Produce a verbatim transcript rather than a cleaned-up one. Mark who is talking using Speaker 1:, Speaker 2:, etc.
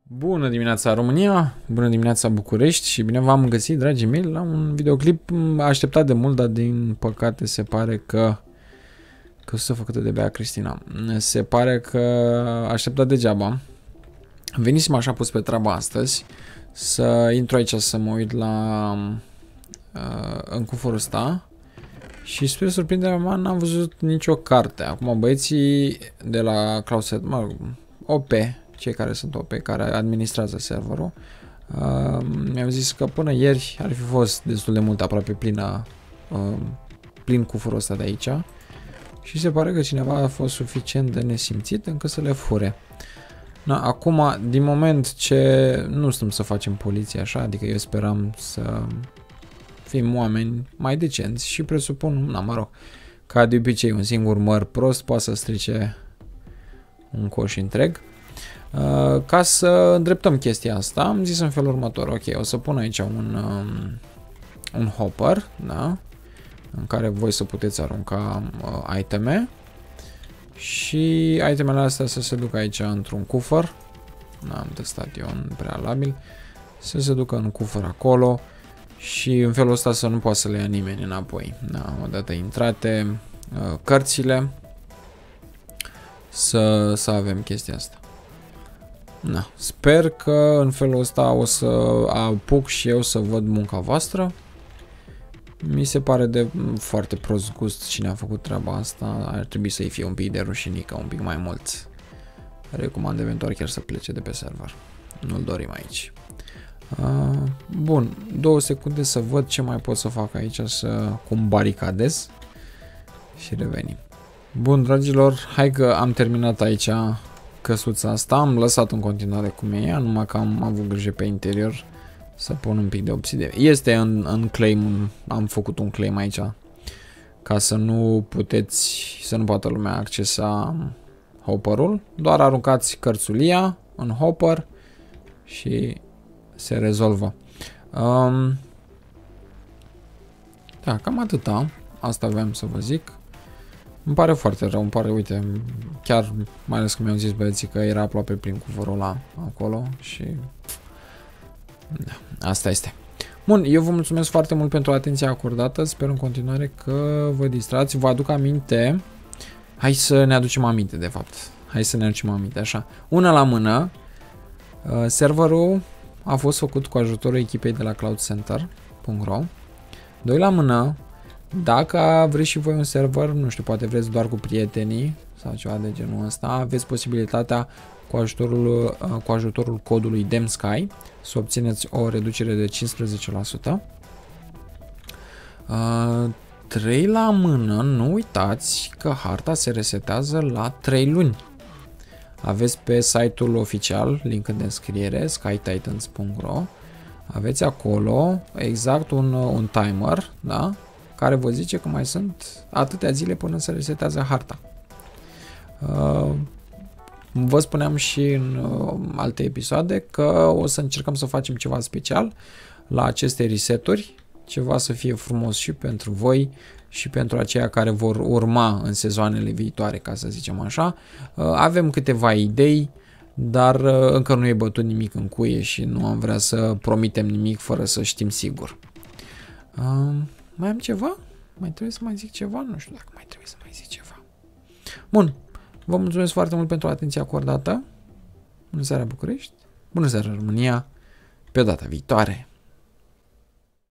Speaker 1: Bună dimineața România, bună dimineața București și bine v-am găsit, dragii mei, la un videoclip așteptat de mult, dar din păcate se pare că că s-a făcut de Bea Cristina. Se pare că așteptat degeaba. Venisem așa pus pe treaba astăzi să intru aici să mă uit la uh, în cufărul ăsta și spre surprinderea mea n-am văzut nicio carte. Acum băieții de la Cloud, mă, O P, cei care sunt O P, care administrează serverul, uh, mi-au zis că până ieri ar fi fost destul de mult, aproape plină, uh, plin cufărul ăsta de aici și se pare că cineva a fost suficient de nesimțit încât să le fure. Na, acum, din moment ce nu stăm să facem poliție așa, adică eu speram să fim oameni mai decenți și presupun, na, mă rog, ca de obicei un singur măr prost poate să strice un coș întreg. Uh, ca să îndreptăm chestia asta, am zis în felul următor: ok, o să pun aici un, um, un hopper, da? În care voi să puteți arunca uh, iteme și itemele astea să se ducă aici într-un cufăr. Am testat eu în prealabil, să se ducă în cufăr acolo și în felul ăsta să nu poată să le ia nimeni înapoi. Da, odată intrate uh, cărțile, să, să avem chestia asta. Na, sper că în felul ăsta o să apuc și eu să văd munca voastră. Mi se pare de foarte prost gust cine a făcut treaba asta. Ar trebui să-i fie un pic de rușinică, un pic mai mult. Recomand eventual chiar să plece de pe server. Nu-l dorim aici. Uh, bun, două secunde să văd ce mai pot să fac aici, să cum baricadez și revenim. Bun, dragilor, hai că am terminat aici căsuța asta, am lăsat în continuare cum e ea, numai că am avut grijă pe interior să pun un pic de obsidian. Este în, în claim, am făcut un claim aici ca să nu puteți, să nu poată lumea accesa hopperul, doar aruncați cărțulia în hopper și se rezolvă. Um, da, cam atâta, asta aveam să vă zic. Îmi pare foarte rău, îmi pare, uite, chiar mai ales că mi-au zis băieții că era aproape plin cufărul ăla acolo și da, asta este. Bun, eu vă mulțumesc foarte mult pentru atenția acordată, sper în continuare că vă distrați, vă aduc aminte, hai să ne aducem aminte de fapt, hai să ne aducem aminte, așa, una la mână, serverul a fost făcut cu ajutorul echipei de la cloud center punct ro, doi la mână, dacă vreți și voi un server, nu știu, poate vreți doar cu prietenii sau ceva de genul ăsta, aveți posibilitatea cu ajutorul, cu ajutorul codului DemSky să obțineți o reducere de cincisprezece la sută. Uh, trei la mână, nu uitați că harta se resetează la trei luni. Aveți pe site-ul oficial, link în descriere, sky titans punct ro, aveți acolo exact un, un timer, da? Care vă zice că mai sunt atâtea zile până se resetează harta. Uh, vă spuneam și în uh, alte episoade că o să încercăm să facem ceva special la aceste reseturi, ceva să fie frumos și pentru voi și pentru aceia care vor urma în sezoanele viitoare, ca să zicem așa. Uh, avem câteva idei, dar uh, încă nu e bătut nimic în cuie și nu am vrea să promitem nimic fără să știm sigur. Uh, Mai am ceva? Mai trebuie să mai zic ceva? Nu știu dacă mai trebuie să mai zic ceva. Bun. Vă mulțumesc foarte mult pentru atenția acordată. Bună seara București. Bună seara România. Pe data viitoare.